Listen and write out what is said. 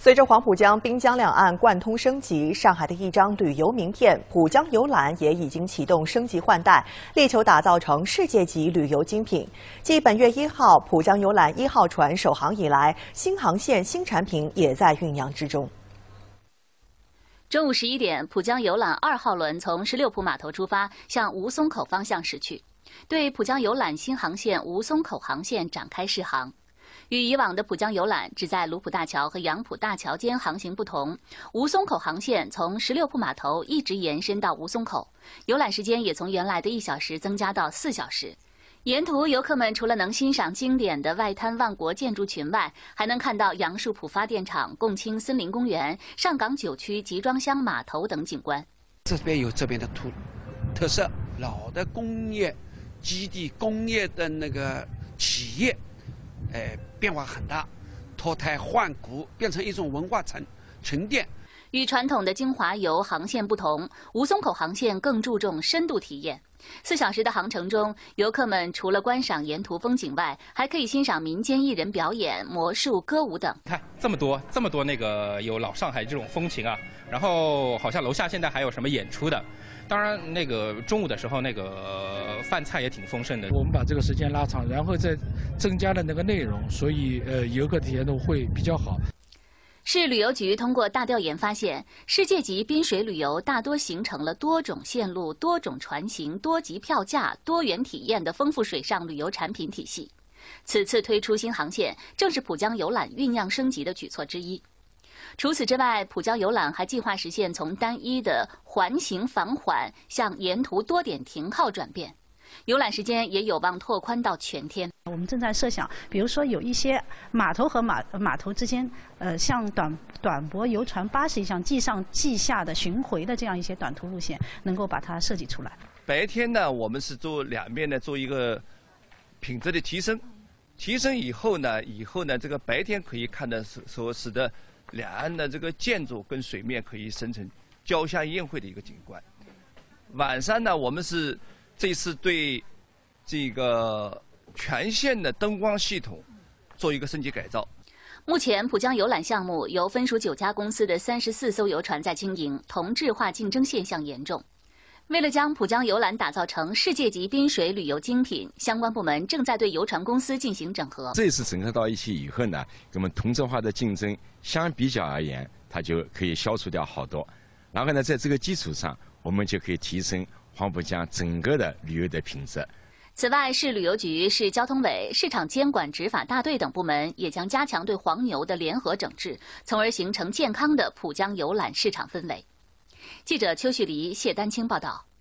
随着黄浦江、滨江两岸贯通升级，上海的一张旅游名片“浦江游览”也已经启动升级换代，力求打造成世界级旅游精品。继本月1号浦江游览1号船首航以来，新航线、新产品也在酝酿之中。 中午11点，浦江游览2号轮从16浦码头出发，向吴淞口方向驶去，对浦江游览新航线吴淞口航线展开试航。 与以往的浦江游览只在卢浦大桥和杨浦大桥间航行不同，吴淞口航线从16浦码头一直延伸到吴淞口，游览时间也从原来的1小时增加到4小时。沿途游客们除了能欣赏经典的外滩万国建筑群外，还能看到杨树浦发电厂、共青森林公园、上港9区集装箱码头等景观。 这边有这边的特色，老的工业基地、工业的那个企业。 变化很大，脱胎换骨，变成一种文化沉淀。 与传统的京华游航线不同，吴淞口航线更注重深度体验。4小时的航程中，游客们除了观赏沿途风景外，还可以欣赏民间艺人表演、魔术、歌舞等。 看这么多那个有老上海这种风情啊，然后好像楼下现在还有什么演出的。 当然，那个中午的时候，那个饭菜也挺丰盛的。 我们把这个时间拉长，然后再增加了那个内容，所以游客体验度会比较好。 市旅游局通过大调研发现，世界级滨水旅游大多形成了多种线路、多种船型、多级票价、多元体验的丰富水上旅游产品体系。此次推出新航线，正是浦江游览酝酿升级的举措之一。 除此之外，浦江游览还计划实现从单一的环形返缓向沿途多点停靠转变，游览时间也有望拓宽到全天。 我们正在设想，比如说有一些码头和码头之间，像短驳游船80一样，即上即下的巡回的这样一些短途路线，能够把它设计出来。 白天呢，我们是做两边呢做一个品质的提升，提升以后呢，这个白天可以看的使得 两岸的这个建筑跟水面可以生成交相宴会的一个景观。晚上呢，我们是这次对这个全线的灯光系统做一个升级改造。 目前，浦江游览项目由分属9家公司的34艘游船在经营，同质化竞争现象严重。 为了将浦江游览打造成世界级滨水旅游精品，相关部门正在对游船公司进行整合。 这次整合到一起以后呢，我们同质化的竞争相比较而言，它就可以消除掉好多。然后呢，在这个基础上，我们就可以提升黄浦江整个的旅游的品质。 此外，市旅游局、市交通委、市场监管执法大队等部门也将加强对黄牛的联合整治，从而形成健康的浦江游览市场氛围。记者邱旭黎、谢丹青报道。